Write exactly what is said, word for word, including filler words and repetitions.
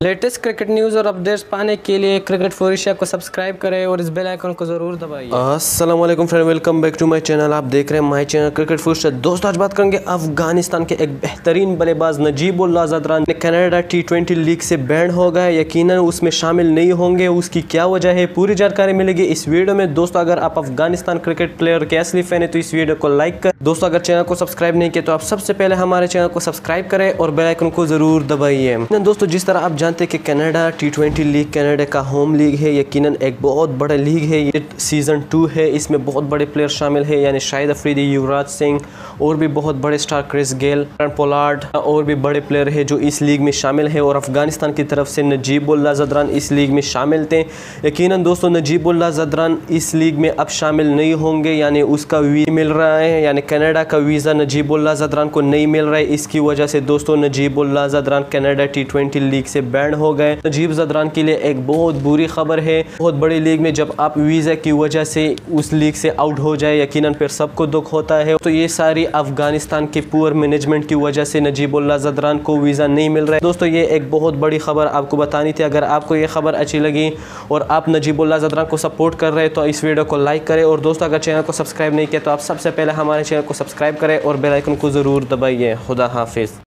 Latest cricket news और updates पाने के लिए क्रिकेट फॉर एशिया को सब्सक्राइब करें और इस बेल आइकन को ज़रूर दबाइए। अस्सलाम वालेकुम friend, welcome back to my channel. आप देख रहे हैं my channel cricket for Asia. दोस्तों आज बात करेंगे अफगानिस्तान के एक बेहतरीन बल्लेबाज नजीब ज़दरान ने कनाडा टी ट्वेंटी लीग से बैन हो गए, यकीनन उसमें शामिल नहीं होंगे। उसकी क्या वजह है, पूरी जानकारी मिलेगी इस वीडियो में। दोस्तों अगर आप अफगानिस्तान क्रिकेट प्लेयर के असली फैन है तो इस वीडियो को लाइक कर। दोस्तों अगर चैनल को सब्सक्राइब नहीं किया तो आप सबसे पहले हमारे चैनल को सब्सक्राइब करें और बेल आइकन को जरूर दबाइए। दोस्तों जिस तरह आप जानते हैं कि Canada T twenty league Canada का होम लीग है, यकीनन एक बहुत बड़ा लीग है। ये सीज़न टू है, इसमें बहुत बड़े प्लेयर शामिल है, यानी शाहिद अफरीदी, युवराज सिंह और भी बहुत बड़े स्टार क्रिस गेल, पोलार्ड और भी बड़े प्लेयर है जो इस लीग में शामिल है। और अफगानिस्तान की तरफ से नजीब ज़दरान इस लीग में शामिल थे। यकीनन दोस्तों नजीब ज़दरान इस लीग में अब शामिल नहीं होंगे, यानी उसका वीज़ा मिल रहा है, यानी कनाडा का वीज़ा नजीब ज़दरान को नहीं मिल रहा है। इसकी वजह से दोस्तों Najib Zadran Canada T twenty league से बैन हो गए। नजीब ज़दरान के लिए एक बहुत बुरी खबर है। बहुत बड़ी लीग में जब आप वीज़ा की वजह से उस लीग से आउट हो जाए, यकीनन फिर सबको दुख होता है। तो ये सारी अफगानिस्तान के पुअर मैनेजमेंट की वजह से नजीब ज़दरान को वीज़ा नहीं मिल रहा है। दोस्तों ये एक बहुत बड़ी खबर आपको बतानी थी। अगर आपको ये खबर अच्छी लगी और आप नजीब ज़दरान को सपोर्ट कर रहे हैं तो इस वीडियो को लाइक करें। और दोस्तों अगर चैनल को सब्सक्राइब नहीं किया तो आप सबसे पहले हमारे चैनल को सब्सक्राइब करें और बेल आइकन को ज़रूर दबाइए। खुदा हाफिज़।